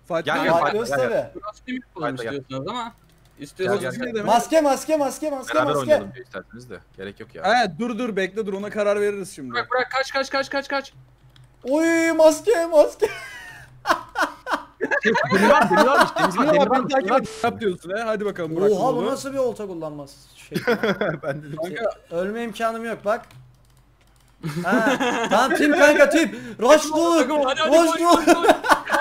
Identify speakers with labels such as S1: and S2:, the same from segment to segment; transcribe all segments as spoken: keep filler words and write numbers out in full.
S1: Fight
S2: Gel,
S1: gel,
S2: gel,
S3: Fightlıyoruz
S2: gel, gel.
S3: tabi.
S4: Kostüm yapalım
S2: Gel, gel.
S4: istiyorsanız ama.
S2: Gel,
S4: İstiyorsanız
S2: gel, gel.
S3: Maske maske maske maske
S2: Beraber
S3: maske.
S2: oynayalım diyor isterseniz de. Gerek yok ya.
S1: He dur dur bekle dur ona karar veririz şimdi.
S4: Bırak bırak kaç kaç kaç kaç kaç.
S3: Oy maske maske.
S2: Demir var, demir var işte. Demir var, demir var.
S1: Ben takip et yap diyorsun he. Hadi bakalım Burak.
S3: Oha bu
S1: oldu.
S3: nasıl bir olta kullanmaz şey.
S2: Ben dedim.
S1: Kanka
S3: Ölme imkanım yok bak. Ha, tamam tim kanka tim. Rushluk.
S4: Hadi hadi koş
S3: Rushluk.
S4: koş koş.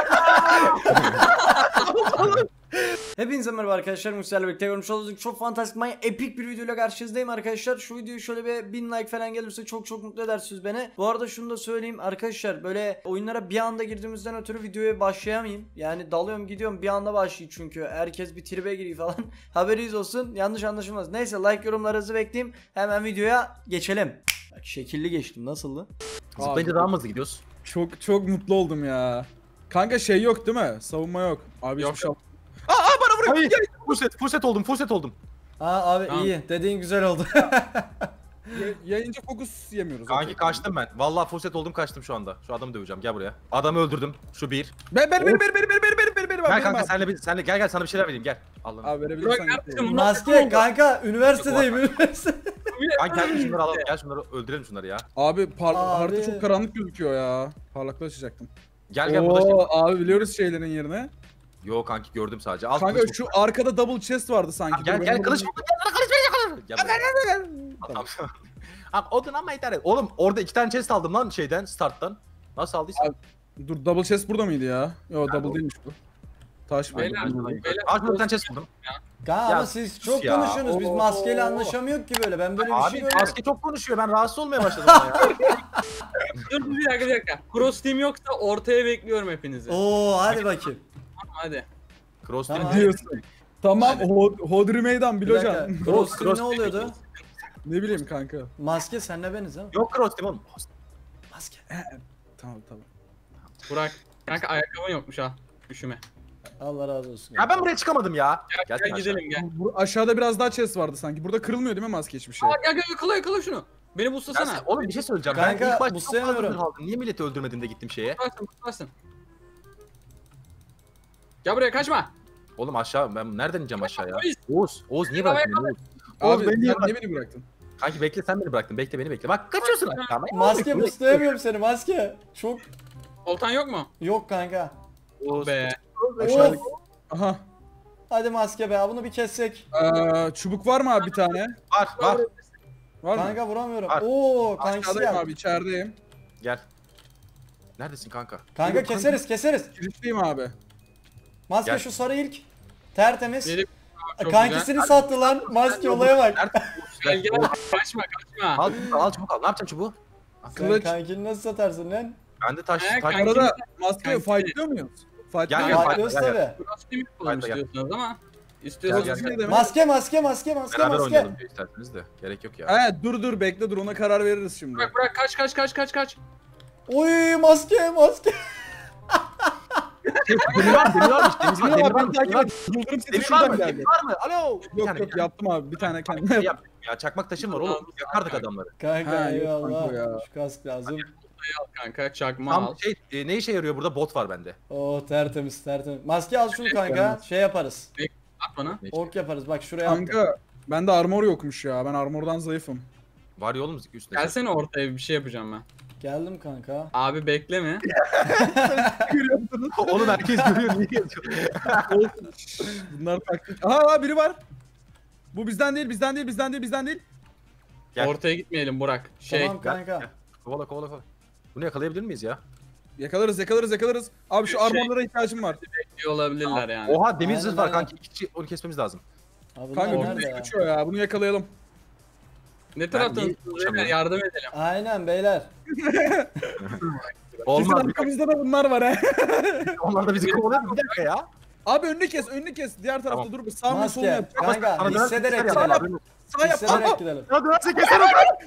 S3: Hepinize merhaba arkadaşlar. Musa'yla birlikte görmüş olduğunuz çok fantastik manya epik bir videoyla karşınızdayım arkadaşlar. Şu videoyu şöyle bir bin like falan gelirse çok çok mutlu edersiniz beni. Bu arada şunu da söyleyeyim arkadaşlar, böyle oyunlara bir anda girdiğimizden ötürü videoya başlayamayayım. Yani dalıyorum gidiyorum bir anda başlayayım çünkü herkes bir tribe giriyor falan. Haberiniz olsun, yanlış anlaşılmaz. Neyse like yorumlarınızı bekleyeyim. Hemen videoya geçelim. Bak şekilli geçtim, nasıldı?
S2: Zıplayınca daha mı hızlı gidiyoruz?
S1: çok çok mutlu oldum ya. Kanka şey yok değil mi? Savunma yok. Abi
S4: Yok,
S1: hiçbir şey
S4: yok.
S1: Aa, aa bana vuruyor.
S2: Hayır.
S1: Gel.
S2: Full set, full set oldum, full set oldum.
S3: Aa abi
S4: Tamam.
S3: iyi, dediğin güzel oldu.
S1: Ya- Yayınca fokus yemiyoruz.
S2: Kanki
S1: Okey.
S2: kaçtım ben. Vallahi full set oldum, kaçtım şu anda. Şu adamı döveceğim, gel buraya. Adamı öldürdüm. Şu bir.
S1: Ben ben ben ben ben ben ben ben ben ben
S2: Gel kanka senle bir senle gel gel sana bir şeyler vereyim gel. Allah'ım.
S1: Abi
S4: Burak
S1: verebilirsen.
S4: yaptım.
S1: git.
S3: Maske kanka, üniversitedeyim üniversite.
S2: Kanka gel şunları alalım. Gel şunları öldürelim şunları ya.
S1: Abi par
S3: Abi.
S1: harita çok karanlık gözüküyor ya. Parlaklaşacaktım.
S2: Gel gel burada şey.
S1: Oo, abi biliyoruz şeylerin yerine.
S2: Yo kanki gördüm sadece. Al
S1: Kanka
S2: kılıç
S1: şu
S2: bu.
S1: arkada double chest vardı sanki.
S2: Gel
S1: Dur,
S2: gel
S1: benim
S2: kılıç
S1: bunu-
S2: bu. Gel bana kılıç verecek. Gel buraya.
S1: Tamam.
S2: Tamam. Abi odun ama idare et. Oğlum orada iki tane chest aldım lan şeyden, starttan. Nasıl aldıysan.
S1: Abi, Dur double chest burada mıydı ya? Yo double
S2: o?
S1: değilmiş bu. Taş mı?
S4: Beyler, beyler.
S2: Aa şurada bir tane chest buldum.
S3: Kanka
S2: Ya,
S3: ama siz çok
S2: ya.
S3: konuşuyorsunuz, biz
S1: Oo.
S3: maskeyle anlaşamıyoruz ki böyle. Ben böyle bir şey
S2: Abi
S3: görüyorum.
S2: maske çok konuşuyor. Ben rahatsız olmaya başladım ona ya.
S4: Dur bir dakika bir dakika. Cross team yoksa ortaya bekliyorum hepinizi.
S3: Oo hadi bakayım.
S4: Hadi.
S2: Cross
S3: Tamam.
S2: team.
S1: Diyorsun. Tamam Hod Hodri meydan
S3: Bir
S1: Bilocan.
S3: dakika. Cross team
S2: cross
S3: ne oluyordu?
S1: Ne bileyim kanka.
S3: Maske senle beniz ha?
S2: Yok cross team oğlum.
S3: Maske.
S1: Tamam tamam.
S4: Burak. Kanka ayakkabın yokmuş ha. Üşüme.
S3: Allah razı olsun.
S2: Ya ben buraya çıkamadım ya.
S4: Gel, gel
S2: Gelsene
S4: gidelim gel.
S1: Bu, aşağıda biraz daha chest vardı sanki. Burada kırılmıyor değil mi maske hiçbir şey?
S4: Aa gel gel yakala yakala şunu. Beni
S2: Ya
S4: buslasana.
S2: sen- oğlum bir şey söyleyeceğim.
S3: Kanka,
S2: ben ilk başta
S3: bu
S2: çok fazla
S3: sevmiyorum.
S2: zırh aldım. Niye milleti öldürmedin de gittim şeye?
S4: Buslasın buslasın. Gel buraya kaçma.
S2: Oğlum aşağı ben nereden ineceğim aşağıya?
S4: Polis.
S2: Oğuz, Oğuz niye
S4: Bravo,
S2: bıraktın beni? Oğuz?
S1: Abi
S2: Oğuz beni
S1: sen
S2: niye
S1: niye
S2: bıraktın?
S1: beni bıraktın?
S2: Kanki bekle sen beni bıraktın. Bekle beni bekle. Bak kaçıyorsun aşağı.
S3: Maske buslayamıyorum seni maske. Çok
S4: Oltan yok mu?
S3: yok kanka.
S2: Oğuz.
S4: Be.
S1: Aşağıda.
S3: Of.
S1: Aha.
S3: Hadi maske be, bunu bir kessek.
S1: Ee, çubuk var mı abi bir tane?
S2: Var var.
S1: Var mı?
S3: Kanka vuramıyorum.
S2: Var.
S3: Oo kankisi
S1: Aşağıdayım
S3: ya.
S1: abi içerideyim.
S2: Gel. Neredesin kanka?
S3: Kanka
S1: Yok,
S3: keseriz keseriz.
S1: Kilitliyim abi.
S3: Maske
S2: Gel.
S3: şu sarı ilk. Tertemiz.
S4: Gelip çok
S3: Kankisini sattı lan. Maske olaya bak.
S2: Nerede?
S4: güzel. Gel gel. Kaçma kaçma.
S2: Al çubuk al çubuk al. Ne yapacaksın çubuğu?
S3: Sen
S1: Kılıç.
S3: kankini nasıl satarsın lan?
S2: Bende taş
S4: He,
S2: taş.
S4: kanka.
S1: Arada maske
S4: Kanki.
S1: fightlıyor muyuz? Fight
S2: Gel,
S1: gel,
S2: gel.
S3: Fightlıyoruz
S2: gel, gel.
S3: tabi.
S4: Cross team yapalım
S2: Haydi gel.
S4: istiyorsanız ama. İstiyorsanız
S2: Gel, gel, gel.
S3: Maske maske maske maske
S2: Beraber
S3: maske.
S2: oynayalım diyor isterseniz de. Gerek yok ya.
S1: He dur dur bekle dur ona karar veririz şimdi.
S4: Bırak bırak kaç kaç kaç kaç kaç.
S3: Oy maske maske.
S2: Demir var demir varmış. Demir var
S1: Demir
S2: demir
S1: var,
S2: var.
S1: ben takip
S2: Demir var.
S1: et. Yıldırım sesi
S2: Demir var
S1: şuradan
S2: mı?
S1: geldi.
S2: Demir var mı? Alo. Bir
S1: Yok
S2: tane,
S1: yok
S2: bir tane.
S1: yaptım abi bir tane kendime
S2: Şey
S1: yaptım.
S2: yap. Ya çakmak taşım var oğlum. Yakardık adamları.
S3: Kanka
S1: Ha, yok
S3: eyvallah.
S1: kanka ya.
S3: Şu kask lazım.
S4: Al kanka çakma al.
S2: Tam şey e, ne işe yarıyor burada? Bot var bende.
S3: Oo tertemiz tertemiz. Maske al şunu kanka. Şey yaparız.
S4: At bana.
S3: Ok yaparız. Bak şuraya attım.
S1: Kanka bende armor yokmuş ya. Ben armordan zayıfım.
S2: Var ya oğlum üstüne.
S4: Gelsene ortaya bir şey yapacağım ben.
S3: Geldim kanka.
S4: Abi bekleme.
S2: Oğlum herkes görüyor. Niye yazıyor?
S1: Bunlar taktik. Aha biri var. Bu bizden değil, bizden değil, bizden değil, bizden değil.
S2: Gel.
S4: Ortaya gitmeyelim Burak. Şey
S3: Tamam kanka.
S2: Gel. Kovala kovala kovala. Bunu yakalayabilir miyiz ya?
S1: Yakalarız, yakalarız, yakalarız. Abi şu
S4: Şey-
S1: armorlara ihtiyacım var.
S4: bekliyor olabilirler yani.
S2: Oha demir
S3: Aynen,
S2: zırh var
S3: aynen.
S2: kanki. İki kişi onu kesmemiz lazım.
S3: Abi
S1: Kanka
S3: bunlar nerede
S1: bu
S3: ya?
S1: kaçıyor ya. Bunu yakalayalım.
S4: Ne
S2: niye
S4: taraftan
S2: konuşamıyorum?
S4: yardım edelim.
S3: Aynen beyler.
S1: Bizim
S2: Olmaz.
S1: arkamızda da bunlar var he.
S2: Onlar da bizi kovalıyor. Bir dakika ya.
S1: Abi önünü kes, önünü kes. Diğer tarafta
S2: Tamam.
S1: dur bir sağ mı sol mu
S3: Maske.
S1: yap?
S3: Kanka
S2: Sana dönerse
S3: hissederek
S2: keser ya,
S3: gidelim.
S1: Sağ yap.
S3: Hissederek
S1: Aa,
S3: gidelim.
S2: Ya dönerse keser o.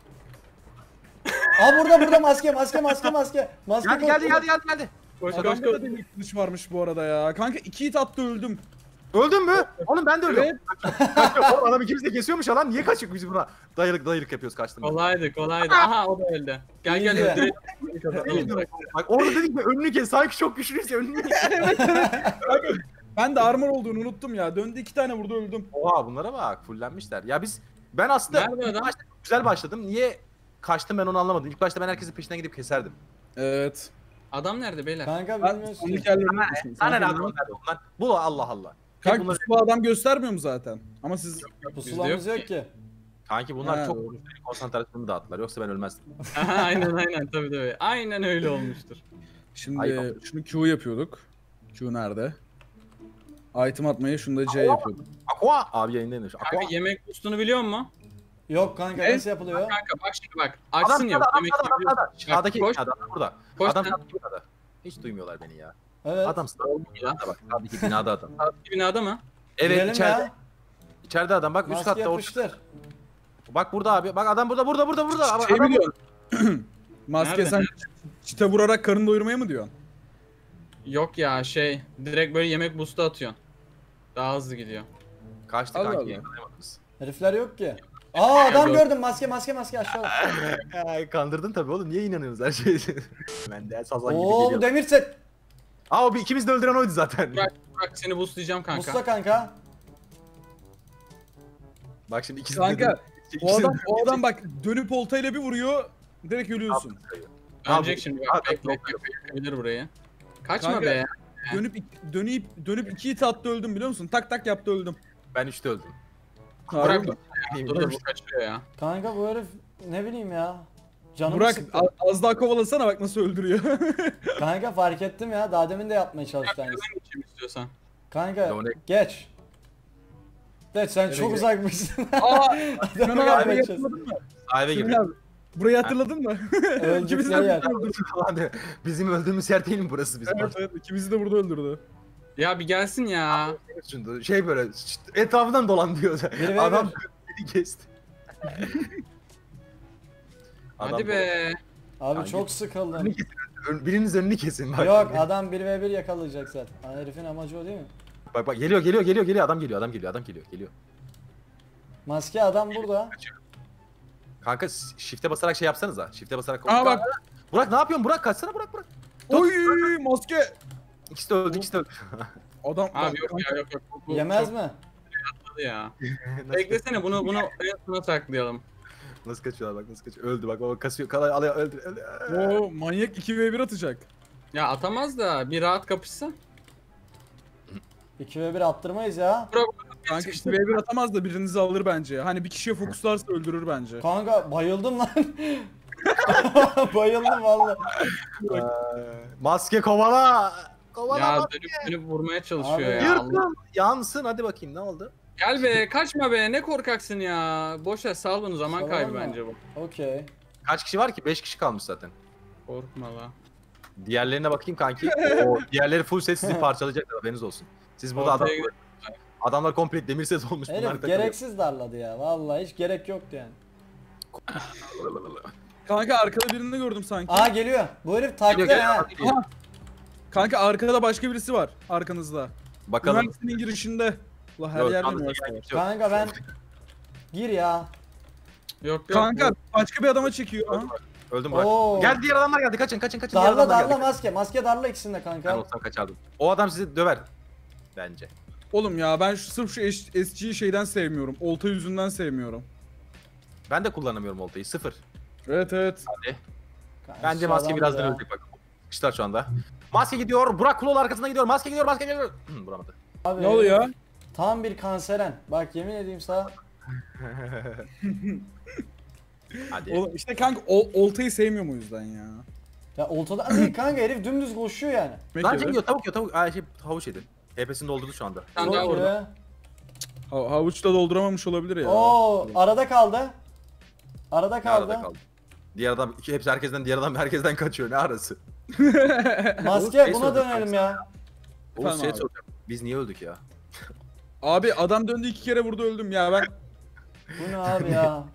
S3: Aa burada burada maske maske maske maske. Maske
S2: Geldi
S3: koy.
S2: geldi geldi geldi geldi.
S4: Koş koş
S1: Adamda
S4: koş.
S1: da demir kılıç varmış bu arada ya. Kanka iki hit attı öldüm.
S2: Öldün mü? Oğlum ben de ölüyorum.
S1: Evet.
S2: Kaçıyor. Oğlum adam ikimiz de kesiyormuş ya lan. Niye kaçık biz buna? Dayılık dayılık yapıyoruz kaçtım.
S4: Kolaydı kolaydı. Aha o da öldü. Gel gel
S3: İyi.
S4: öldürelim.
S2: Bak orada dedik ki önünü kes. Sanki çok güçlüyüz ya önünü kes.
S1: Ben de armor olduğunu unuttum ya. Döndü iki tane vurdu öldüm.
S2: Oha bunlara bak fullenmişler. Ya biz ben aslında
S4: Nerede
S2: ilk
S4: adam?
S2: başta güzel başladım. Niye kaçtım ben onu anlamadım. İlk başta ben herkesin peşinden gidip keserdim.
S1: Evet.
S4: Adam nerede beyler?
S3: Kanka
S1: Ben
S3: bilmiyorsun.
S1: sonraki yerleri unutmuşum.
S2: Sana ne
S1: Sanki
S2: adam nerede onlar? Bu Allah Allah.
S1: Kanka
S2: bunlar,
S1: bu adam göstermiyor mu zaten? Ama siz
S3: Pusulamız
S4: yok
S3: yok ki.
S2: kanki bunlar
S1: Ha,
S2: çok
S1: doğru.
S2: konsantrasyonumu dağıttılar. Yoksa ben ölmezdim.
S4: Aha, aynen aynen tabii tabii. Aynen öyle olmuştur.
S1: şimdi
S2: Ayıp.
S1: şunu Q yapıyorduk. Q nerede? Item atmayı şunu da C yapıyorduk.
S2: Aqua! Abi yayındaymış. Aqua!
S4: Kanka yemek bustunu biliyor musun?
S3: Yok kanka
S1: Ne?
S3: nasıl yapılıyor?
S4: Kanka bak şimdi bak.
S2: Adam
S4: Açsın ya
S2: sağda, adam
S4: yemek
S2: sağda, adam
S4: yapıyor.
S2: sağda. Sağdaki
S4: koş.
S2: adam burada.
S4: Koş
S2: Adam
S4: sen.
S2: sağdaki binada. Hiç duymuyorlar beni ya.
S3: Evet.
S2: Adam sağdaki binada bak. Sağdaki binada adam.
S4: Sağdaki binada mı?
S2: Evet
S3: Girelim
S2: içeride.
S3: ya.
S2: İçeride adam bak üst
S3: Maske
S2: katta orta.
S3: yapıştır.
S2: Bak burada abi. Bak adam burada burada burada burada. Bak,
S1: Şey
S2: adam
S1: mi diyorsun? Maske
S4: Nerede?
S1: sen çite vurarak karın doyurmaya mı diyorsun?
S4: Yok ya şey direkt böyle yemek boost'u atıyorsun. Daha hızlı gidiyor.
S2: Kaçtı
S1: Allah
S2: kanki.
S1: Allah.
S2: yakalayamadınız.
S3: Herifler yok ki. Aa adam
S4: Yok.
S3: gördüm maske maske maske aşağıda.
S2: Ay, kandırdın tabii oğlum. Niye inanıyorsunuz her şeye? Ben de sazan gibi
S3: Oo bu
S2: geliyorum.
S3: demir set.
S2: Aa o bir ikimiz de öldüren oydu zaten.
S4: Bak bak seni boostlayacağım kanka.
S3: Musta kanka.
S2: Bak şimdi ikisi
S1: Kanka
S2: de...
S1: o adam, o adam bak dönüp oltayla bir vuruyor. Direkt ölüyorsun.
S4: Ölecek
S2: Abi,
S4: şimdi
S2: abi,
S4: bak bekle
S2: yok,
S4: bekle yakabilir burayı. Kaçma
S1: Kanka,
S4: be.
S1: Dönüp dönüp dönüp iki hit attı öldüm biliyor musun? Tak tak yaptı öldüm.
S2: Ben üçte öldüm.
S1: Harbi
S4: Bırak
S1: mi?
S4: bak. Dur dur bu kaçıyor ya.
S3: Kanka bu herif ne bileyim ya. Canımı
S1: Burak
S3: sıktı.
S1: a- az daha kovalasana bak nasıl öldürüyor.
S3: Kanka fark ettim ya. Daha demin de yapmaya çalıştı
S4: Ben
S3: aynısını.
S4: geçeyim istiyorsan.
S3: Kanka
S2: Yok.
S3: geç. Geç sen çok
S1: geç.
S3: uzakmışsın.
S1: Aa,
S3: Adamı
S1: Sinan abi
S3: yapmaya
S1: burayı
S3: çalıştın.
S1: hatırladın mı?
S2: Sahibe gibi.
S1: Sinan abi burayı hatırladın mı?
S3: Öldükleri
S1: İkimizi de
S3: yer.
S1: burada öldürdü.
S2: Falan diyor. Bizim öldüğümüz yer değil mi burası bizim?
S1: Evet evet ikimizi de burada öldürdü.
S4: Ya bir gelsin ya.
S2: Şimdi şey böyle şşt, etrafından dolan diyor.
S3: Biri ve
S2: Adam
S3: bir.
S2: beni kesti.
S4: Hadi
S2: Adam
S4: be.
S3: Abi
S2: Kanka.
S3: çok sıkıldım.
S2: Önünü kesin. Ön- Biriniz önünü kesin bak.
S3: Yok adam bir ve bir yakalayacak zaten. Ha, herifin amacı o değil mi?
S2: Bak bak geliyor geliyor geliyor geliyor adam geliyor adam geliyor adam geliyor geliyor.
S3: Maske adam burada.
S2: Kanka s- shift'e basarak şey yapsanıza. Shift'e basarak.
S1: Aa bak.
S2: Burak ne yapıyorsun? Burak kaçsana Burak Burak.
S1: Oy maske.
S2: İkisi de öldü ikisi de öldü.
S1: Adam
S4: Abi yok ya yok yok. Bu- bu
S3: Yemez
S4: çok
S3: mi?
S4: tatlı ya.
S2: nasıl,
S4: Beklesene bunu bunu en sona saklayalım.
S2: nasıl kaçıyorlar bak nasıl kaçıyor. Öldü bak baba kasıyor. Kalay alıyor öldü öldü.
S1: Oo manyak iki ve bir atacak.
S4: Ya atamaz da bir rahat kapışsa.
S3: iki ve bir attırmayız ya.
S1: Kanka iki ve bir atamaz da birinizi alır bence. Hani bir kişiye fokuslarsa öldürür bence.
S3: Kanka bayıldım lan. Bayıldım valla.
S2: Ee, maske kovala. Kovala
S4: Ya
S2: maske.
S4: dönüp dönüp vurmaya çalışıyor
S3: Abi,
S4: ya. Allah-
S2: Yırtın. Yansın hadi bakayım ne oldu?
S4: Gel be kaçma be ne korkaksın ya. Boş ver sal bunu zaman
S3: Salalım
S4: kaybı
S3: mı?
S4: bence bu.
S3: Okey.
S2: Kaç kişi var ki? beş kişi kalmış zaten.
S4: Korkma la.
S2: Diğerlerine bakayım kanki. O diğerleri full set sizi parçalayacaklar haberiniz olsun. Siz burada adam,
S4: Ortaya-
S2: adamlar komple demir set olmuş. bunlar
S3: Herif
S2: takılıyor.
S3: gereksiz darladı ya. Vallahi hiç gerek yoktu yani.
S1: Kanka arkada birini gördüm sanki.
S3: Aa geliyor. Bu herif takla
S2: Geliyor, geliyor,
S3: ha.
S2: geliyor.
S1: Aha. Kanka arkada başka birisi var arkanızda.
S2: Bakalım.
S1: Üniversitenin girişinde. La her
S2: Yok,
S1: yerde
S2: yalnız
S1: üniversite var.
S2: yok, yok.
S3: Kanka ben gir ya.
S4: Yok yok.
S1: Kanka
S4: bu-
S1: başka bir adama çekiyor.
S2: Öldüm
S1: Aha.
S2: Burak. Öldüm Burak.
S3: Oo.
S2: Gel diğer adamlar geldi. Kaçın kaçın kaçın. Diğer
S3: Darla
S2: adamlar
S3: darla
S2: geldi.
S3: maske. Maske darla ikisini de
S2: Ben
S3: kanka.
S2: olsam kaçardım. O adam sizi döver. Bence.
S1: Oğlum ya ben şu, sırf şu S G'yi şeyden sevmiyorum. Olta yüzünden sevmiyorum.
S2: Ben de kullanamıyorum oltayı. Sıfır.
S1: Evet evet.
S2: Hadi.
S3: Kanka,
S2: Bence
S3: şu
S2: maske
S3: adam
S2: birazdan
S3: ya.
S2: ölecek bak. Sıkıştılar şu anda. Maske gidiyor. Burak Kulol arkasına gidiyor. Maske gidiyor. Maske gidiyor. Hı, vuramadı.
S3: Abi,
S1: Ne oluyor?
S3: Tam bir kanseren. Bak yemin edeyim sana.
S2: Hadi.
S1: Oğlum işte kanka o, oltayı sevmiyorum o yüzden ya.
S3: Ya oltada değil kanka herif dümdüz koşuyor yani.
S1: Demek
S2: Lan
S1: ki
S2: yiyor tavuk yiyor tavuk. Aa şey havuç yedi. H P'sini doldurdu şu anda.
S4: Sen daha
S3: Çok
S4: vurdun.
S3: iyi.
S1: ha, havuçta dolduramamış olabilir ya.
S3: Oo arada kaldı. Arada
S2: Ne
S3: kaldı.
S2: arada kaldı? Diğer adam, iki, hepsi herkesten, diğer adam herkesten kaçıyor. Ne arası?
S3: Maske
S2: Şey
S3: buna
S2: soracağım
S3: dönelim ya.
S2: Oğuz
S1: Tamam
S2: şey
S1: abi.
S2: soracağım. Biz niye öldük ya?
S1: Abi adam döndü iki kere vurdu öldüm ya ben.
S3: Bu ne abi ya?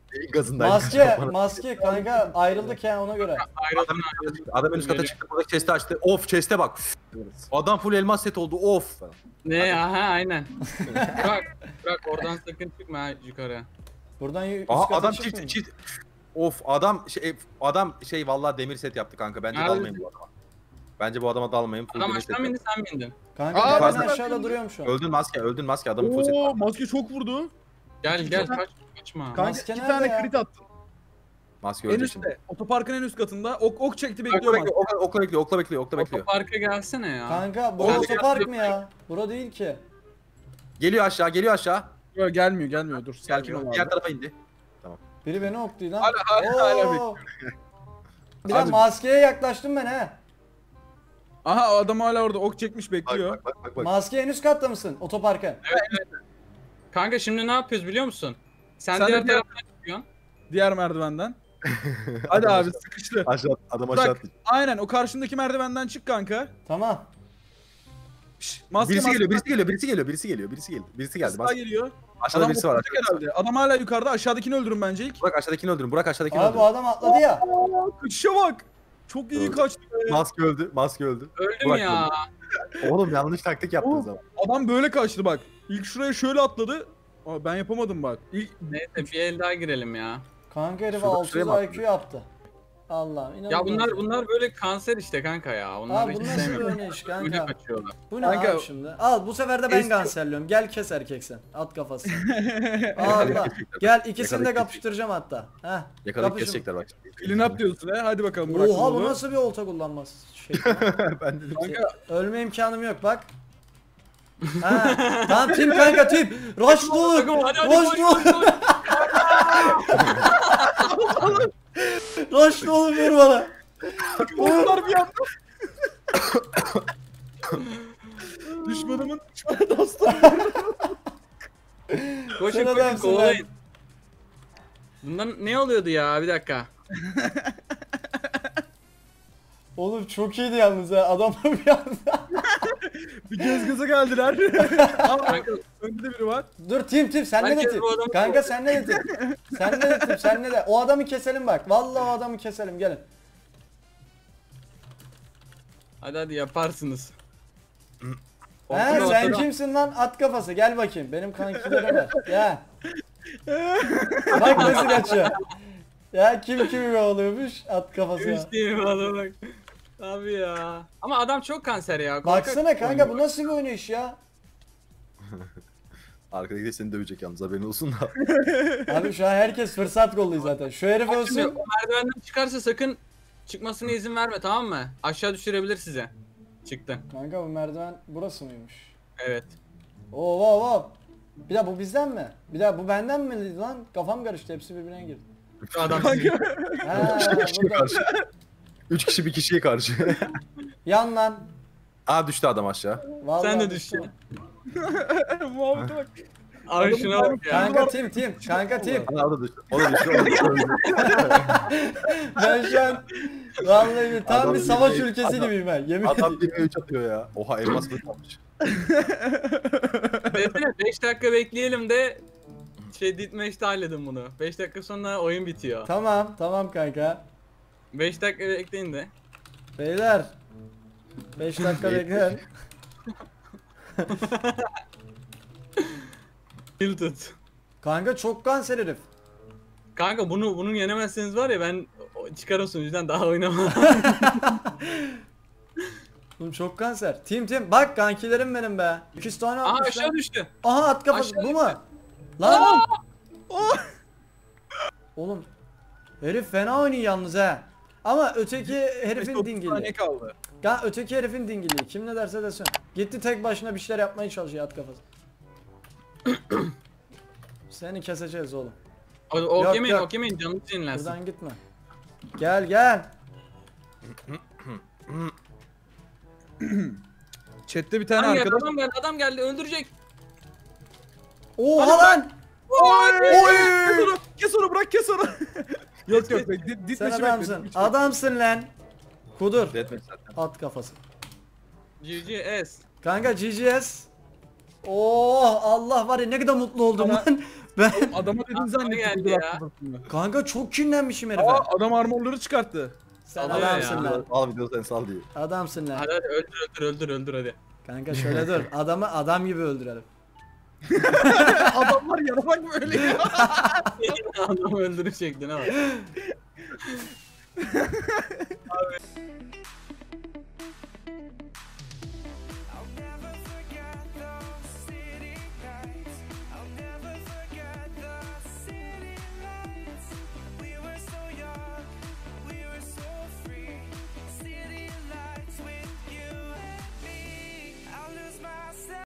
S2: Neyin gazındaydı?
S3: Maske, maske kanka ayrıldık ya ona göre.
S2: Adam, adam en üst kata çıktı. Burada chest'i açtı. Of chest'e bak. Adam full elmas set oldu. Of.
S4: Ne aha aynen. Bırak bırak oradan sakın çıkma ha yukarı.
S3: Buradan y- üst
S2: Aha
S3: kata
S2: adam
S3: çıkmayayım.
S2: çift çift. Of adam şey adam şey vallahi demir set yaptı kanka. Bence
S4: Nerede?
S2: dalmayın bu adama. Bence bu adama dalmayın. Full
S4: Adam
S2: demir set
S4: aşağı
S2: yaptı.
S4: bindi sen bindin.
S3: Kanka
S1: Aa,
S3: ben
S2: bak-
S3: aşağıda duruyorum şu an.
S2: Öldün maske, öldün maske. Adamın full set
S1: Oo
S2: var.
S1: maske çok vurdu.
S4: Gel gel
S1: Kanka-
S4: kaç kaçma.
S1: Kanka
S3: Maske
S1: iki
S3: nerede
S1: tane
S3: ya?
S1: crit attım.
S2: Maske
S1: En
S2: ölecek şimdi.
S1: üstte. Otoparkın en üst katında. Ok, ok çekti
S2: Okla
S1: bekliyor
S2: bekliyor,
S1: maske.
S2: okla, okla bekliyor, okla bekliyor, okla bekliyor.
S4: Otoparka gelsene ya.
S3: Kanka burası
S4: Oğlum,
S3: otopark mı ya? Bura değil ki.
S2: Geliyor aşağı, geliyor aşağı.
S1: Yok, gelmiyor gelmiyor dur sakin ol
S2: Diğer
S1: abi.
S2: tarafa indi.
S3: Biri beni okluyor lan.
S1: Hala hala hala
S3: Oo.
S1: bekliyor.
S3: Bir de
S1: Hadi.
S3: maskeye yaklaştım ben he.
S1: Aha adam hala orada ok çekmiş
S2: Bak
S1: bekliyor.
S2: bak bak bak. bak.
S3: Maske en üst katta mısın? Otoparka.
S4: Kanka şimdi ne yapıyoruz biliyor musun? Sen,
S1: Sen de
S4: diğer
S1: diğer-
S4: taraftan çıkıyorsun.
S1: Diğer merdivenden. Hadi
S2: Adam
S1: abi
S2: aşağı-
S1: sıkıştı.
S2: Aşağı, adam aşağı
S1: Bırak.
S2: attı.
S1: Aynen o karşındaki merdivenden çık kanka.
S3: Tamam.
S1: Şş, maske
S2: Birisi
S1: maske,
S2: geliyor, birisi geliyor, birisi geliyor, birisi geliyor, birisi geldi. Birisi geldi.
S1: Daha
S2: Maske.
S1: geliyor.
S2: Aşağıda
S1: Adam
S2: birisi var.
S1: okuyacak herhalde. Adam hala yukarıda. Aşağıdakini öldürün bence ilk.
S2: Burak aşağıdakini öldürün. Burak aşağıdakini
S3: Abi bu
S2: öldürün.
S3: adam atladı ya.
S1: Kaçışa bak. Çok iyi
S2: Öldü.
S1: kaçtı be.
S2: Maske öldü. Maske öldü.
S4: Öldüm
S2: Burak
S4: ya.
S2: Oğlum yanlış taktik yaptınız ama.
S1: Adam böyle kaçtı bak. İlk şuraya şöyle atladı. Aa, ben yapamadım bak. İlk
S4: Neyse bir el daha girelim ya.
S3: Kanka herif
S2: Şurada-
S3: altı yüz
S2: şuraya mı
S3: I Q yaptı. Allah'ım inanılmaz.
S4: Ya bunlar bunlar böyle kanser işte kanka ya. Onlar
S3: Abi
S4: hiç
S3: bu nasıl bir
S4: sevmiyorum.
S3: oynayış
S4: Böyle
S3: kanka?
S4: kaçıyorlar.
S3: Bu ne
S1: Kanka-
S3: abi şimdi? Al bu sefer de ben
S1: Eski-
S3: kanserliyorum. Gel kes erkek sen. At kafasını. Allah. Gel ikisini de
S2: Yakalayıp
S3: kapıştıracağım hatta. Heh.
S2: Yakalayıp
S3: kapışın.
S2: kesecekler bak.
S1: clean up diyorsun he. Hadi bakalım Burak.
S3: Oha bu
S1: Oğlu.
S3: nasıl bir olta kullanması? Şey,
S2: Ben dedim.
S1: Kanka
S3: ölme imkanım yok bak. Ha, tamam tim kanka tim. Rush dolu.
S4: Takım, hadi, hadi,
S3: Rush
S4: koş,
S3: dolu.
S4: koş, koş.
S3: Rush dolu vur bana.
S1: onlar bir anda. Düşmanımın düşmanı dostu.
S4: Koşun
S3: Sen
S4: koşun
S3: adamsın
S4: kovalayın. Bundan ne oluyordu ya bir dakika.
S3: Oğlum çok iyiydi yalnız ha. Adamlar bir anda.
S1: Bir göz göze geldiler. Ama
S4: Kanka
S1: önde de biri var.
S3: Dur tim tim sen ne
S4: Herkes
S3: de
S4: bu adamı-
S3: Kanka sen ne de Sen ne de tim sen ne de. O adamı keselim bak. Vallahi o adamı keselim gelin.
S4: hadi hadi yaparsınız.
S3: He
S4: Ortada,
S3: sen
S4: ortada.
S3: kimsin lan at kafası gel bakayım benim kankilerim var ya. Bak nasıl kaçıyor. Ya kim kimi oluyormuş at kafası ya.
S4: Üsteyim valla bak. Abi ya. Ama adam çok kanser ya. korkak
S3: Baksana kanka bu
S4: oynuyor.
S3: nasıl bir oynayış ya.
S2: Arkadaki de seni dövecek yalnız haberin olsun da.
S3: Abi şu an herkes fırsat kolluyor zaten. Şu herif
S4: Şimdi
S3: olsun.
S4: o merdivenden çıkarsa sakın çıkmasına izin verme tamam mı? Aşağı düşürebilir size. Çıktı.
S3: Kanka bu merdiven burası mıymış?
S4: Evet.
S3: Oo wow wow. Bir daha bu bizden mi? Bir daha bu benden mi lan? Kafam karıştı hepsi birbirine girdi.
S4: Şu adam sizi-
S3: Ha
S2: Üç kişiye
S3: burada.
S2: karşı. Üç kişi bir kişiye karşı.
S3: Yan lan.
S2: Aa düştü adam aşağı.
S3: Vallahi
S4: Sen de
S3: düştü.
S4: düşeceksin.
S1: Muhabbete bak.
S4: Abi şuna bak ya.
S3: Kanka tim tim. Kanka tim.
S2: Aa, o da düştü. O da düştü. O da düştü.
S3: Ben şu an vallahi bir- tam
S2: Adam
S3: bir savaş
S2: bir-
S3: ülkesi
S2: adam-
S3: gibiyim ben. Yemin
S2: Adam
S3: ediyorum.
S2: bir üç atıyor ya. Oha elmas kılıç almış.
S4: Desene beş dakika bekleyelim de şey ditmeşte halledin bunu. beş dakika sonra oyun bitiyor.
S3: Tamam tamam kanka.
S4: beş dakika bekleyin de.
S3: Beyler. beş dakika bekleyin.
S4: Dil tut.
S3: Kanka çok kanser herif.
S4: Kanka bunu bunun yenemezseniz var ya ben o- çıkarım sunucudan daha oynamam.
S3: Oğlum çok kanser. Tim tim bak kankilerim benim be. İki tane
S4: Aha
S3: atmışlar.
S4: aşağı düştü.
S3: Aha at kafası
S4: Aşağı
S3: bu mu? Lan.
S1: Oh!
S3: Oğlum herif fena oynuyor yalnız ha. Ama öteki herifin
S1: otuz
S3: dingili.
S1: saniye kaldı.
S3: Ya öteki herifin dingili. Kim ne derse desin. Gitti tek başına bir şeyler yapmaya çalışıyor at kafası. Seni keseceğiz oğlum.
S4: O, ok
S3: Yok,
S4: yemeyin
S3: yok.
S4: ok yemeyin canınız dinlensin.
S3: Buradan gitme. Gel gel.
S1: Chat'te bir tane
S4: Adam geldi,
S1: arkadaş.
S4: adam geldi adam geldi öldürecek.
S3: Oha lan.
S1: Oy! Kes onu, kes onu bırak kes onu. yok yok bek. Dit,
S3: Sen
S1: ditmeşi bekle,
S3: adamsın.
S1: ditmeşi
S3: Adamsın lan. Kudur.
S2: Deathmatch zaten.
S3: At kafası.
S4: G G S.
S3: Kanka G G S. Oh Allah var ya ne kadar mutlu oldum
S1: Sana-
S3: lan. Ben
S1: Adama dedin zannettim.
S4: geldi
S1: dur
S4: ya.
S1: aklımda.
S3: kanka çok kinlenmişim herife.
S1: Aa adam armorları çıkarttı.
S3: Sen
S4: Sallıyor
S3: adamsın
S4: ya.
S3: lan.
S2: Al video sen sal diye.
S3: Adamsın lan.
S4: Hadi hadi öldür öldür öldür öldür hadi.
S3: Kanka şöyle dur. Adamı adam gibi öldürelim.
S1: Adamlar yararak böyle ya.
S4: Adamı öldürüp şekline bak.